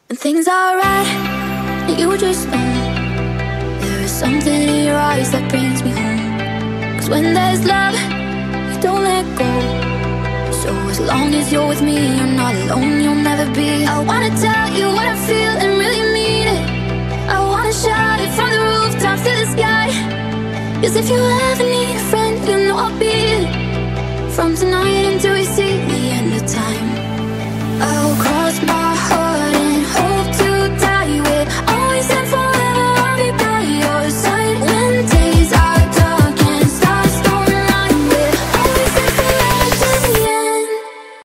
And things are right, and you just know there is something in your eyes that brings me home. 'Cause when there's love, you don't let go. So as long as you're with me, you're not alone, you'll never be. I wanna tell you what I feel and really mean it. I wanna shout it from the rooftops to the sky. 'Cause if you ever need a friend, you know I'll be it. From tonight until we see the end of time, I'll cross my